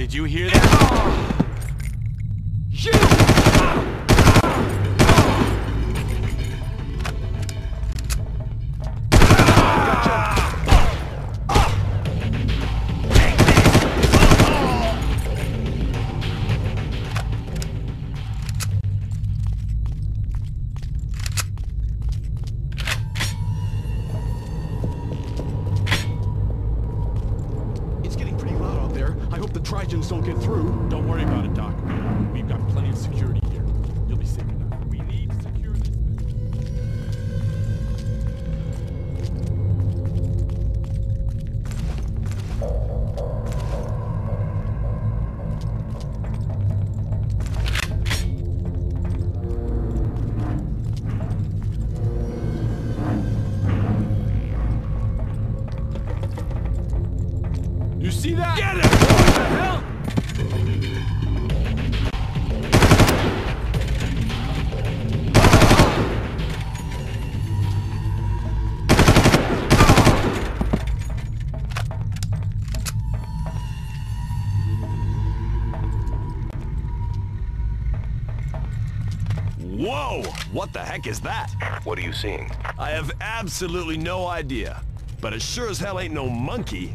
Did you hear that? You! Don't get through. Don't worry about it, Doc. We've got plenty of security here. You'll be safe enough. We need to secure this. You see that? Get it! What the hell? Whoa! What the heck is that? What are you seeing? I have absolutely no idea. But it sure as hell ain't no monkey.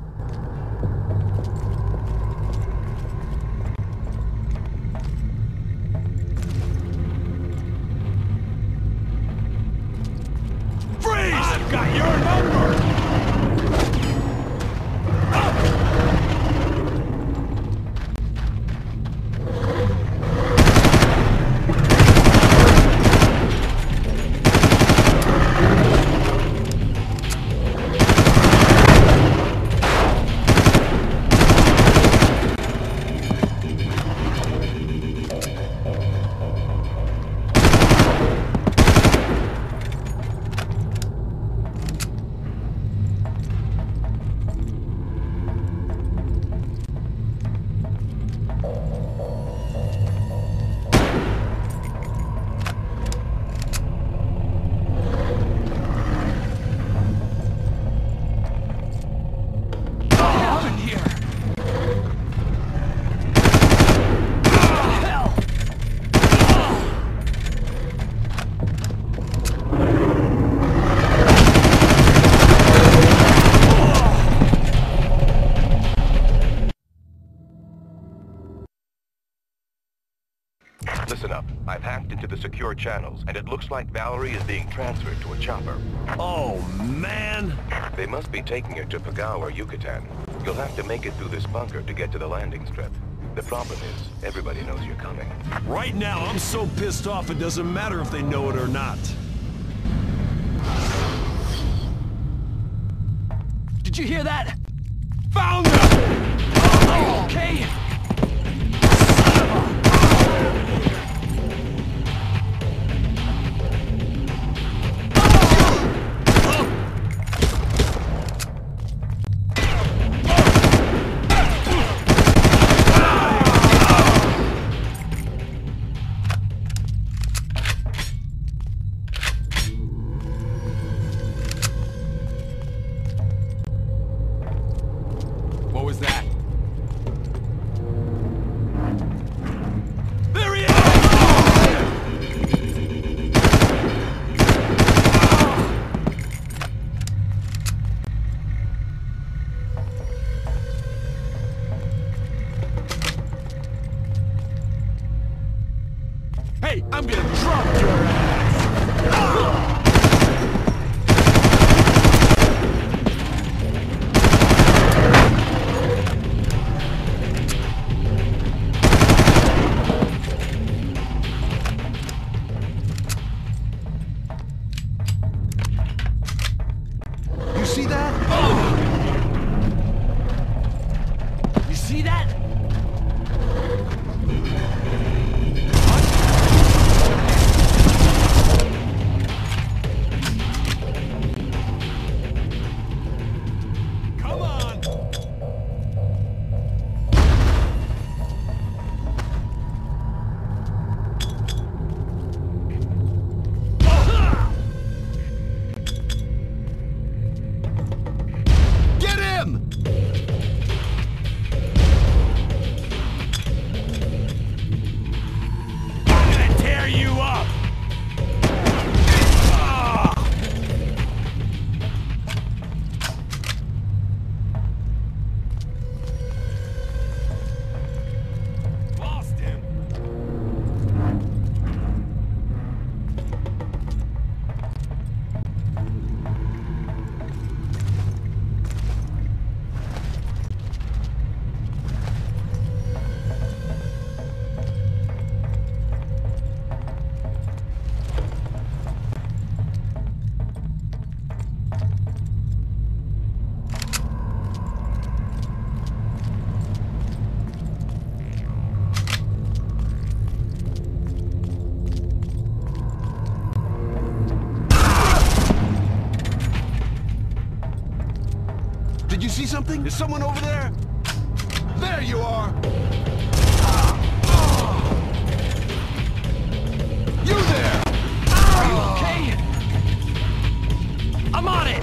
Freeze! I've got your number! Listen up. I've hacked into the secure channels, and it looks like Valerie is being transferred to a chopper. Oh, man! They must be taking her to Pagao or Yucatan. You'll have to make it through this bunker to get to the landing strip. The problem is, everybody knows you're coming. Right now, I'm so pissed off it doesn't matter if they know it or not. Did you hear that? Found them! Oh, okay? What was that? There he is! Hey, I'm gonna drop your ass! You see that? Oh! You see that? Come on! see something? Is someone over there? There you are! You there! Are you okay? I'm on it!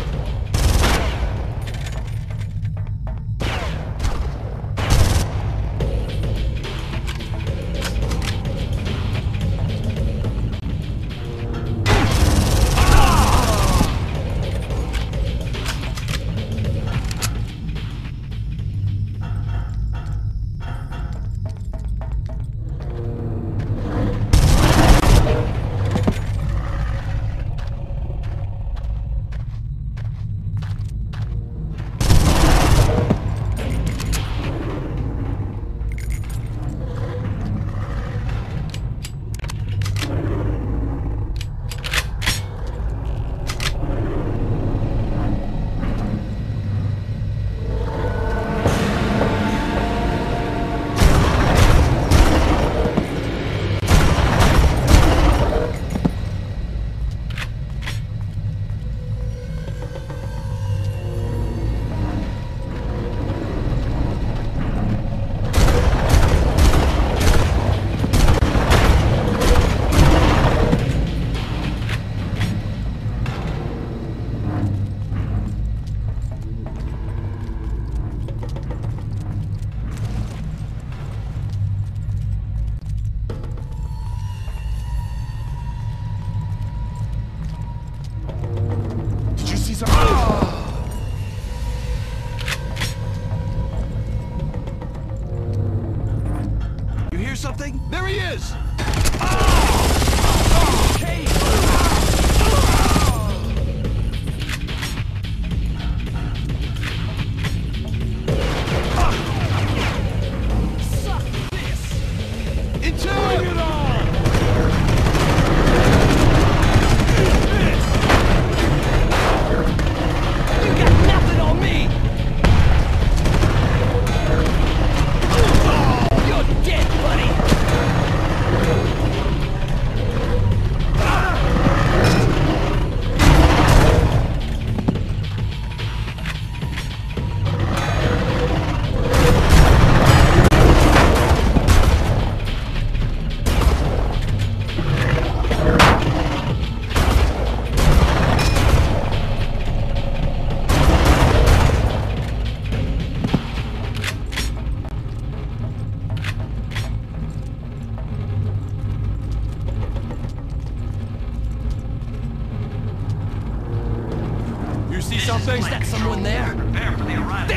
You hear something? There he is! Okay. Suck this! Into it! It on! You got nothing on me! You're dead, buddy! See something? Is that someone there? Prepare for the arrival.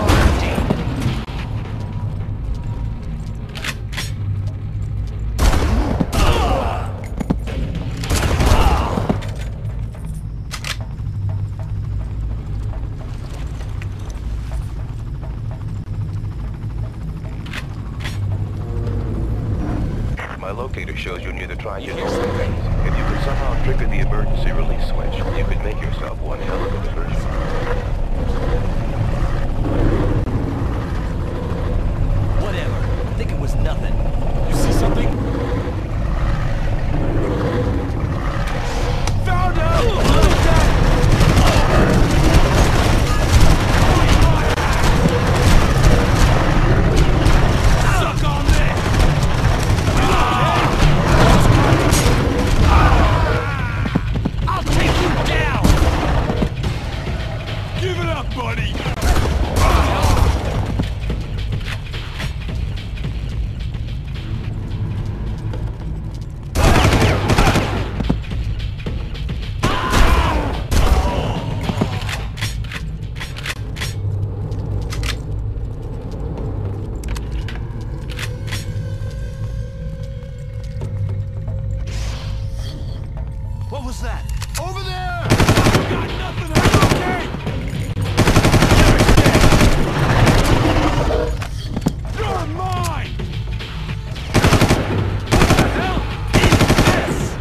My locator shows you near the Trident. If you could somehow trigger the emergency release switch, you could make yourself one hell of a diversion. Whatever. I think it was nothing. You see something? Found him! Suck on this! I'll take you down! Give it up, buddy! What was that? Over there! Got nothing okay? You're mine! What the hell is this?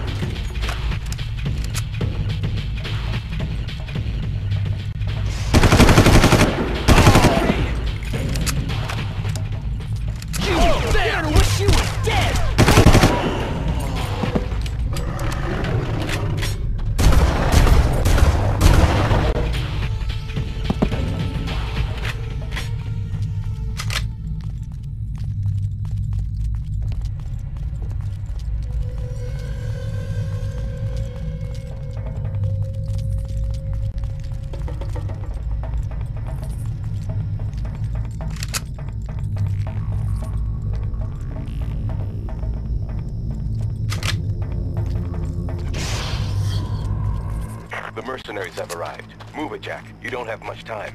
You better wish you was dead! The mercenaries have arrived. Move it, Jack. You don't have much time.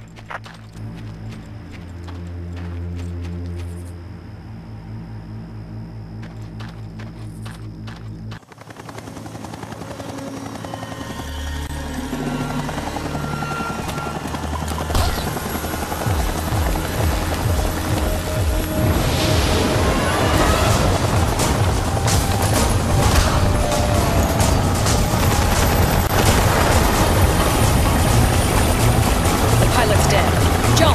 Pilot's dead. Jump!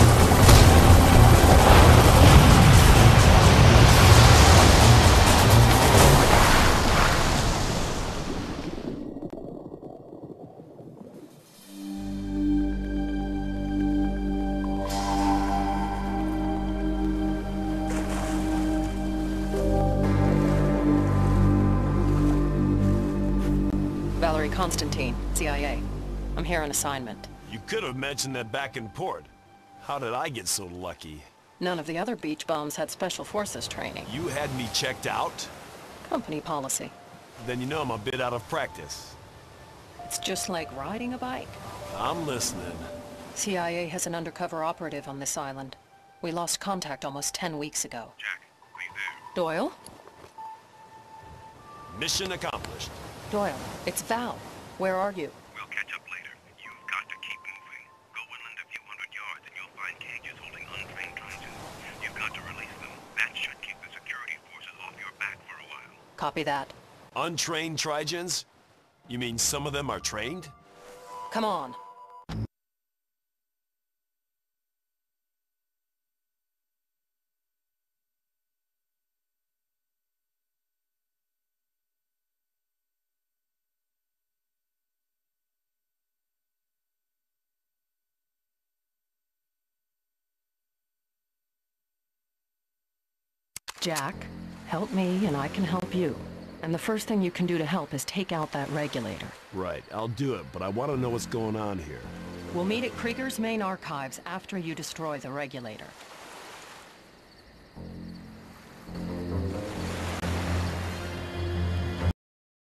Valerie Constantine, CIA. I'm here on assignment. You could have mentioned that back in port. How did I get so lucky? None of the other beach bums had special forces training. You had me checked out? Company policy. Then you know I'm a bit out of practice. It's just like riding a bike. I'm listening. CIA has an undercover operative on this island. We lost contact almost 10 weeks ago. Jack, we there. Doyle? Mission accomplished. Doyle, it's Val. Where are you? We'll catch up later. You've got to keep moving. Go inland a few hundred yards and you'll find cages holding untrained Trojans. You've got to release them. That should keep the security forces off your back for a while. Copy that. Untrained Trigens? You mean some of them are trained? Come on. Jack, help me and I can help you. And the first thing you can do to help is take out that regulator. Right, I'll do it, but I want to know what's going on here. We'll meet at Krieger's main archives after you destroy the regulator.